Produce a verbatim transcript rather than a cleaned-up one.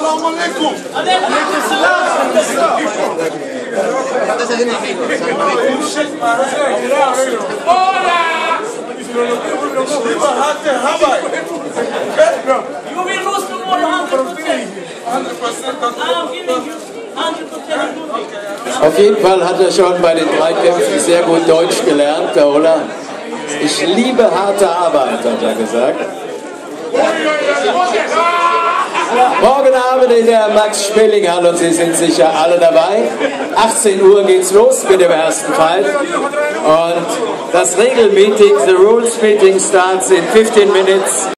Assalamu alaikum. You will lose tomorrow one hundred percent. I'm giving you one hundred percent. Auf jeden Fall hat er schon bei den drei Kämpfen sehr gut Deutsch gelernt, der Ola. Ich liebe harte Arbeit, hat er gesagt. Morgen Abend in der Max-Spelling-Halle und Sie sind sicher alle dabei. achtzehn Uhr geht's los mit dem ersten Fight. Und das Regelmeeting, the Rules Meeting starts in fifteen minutes.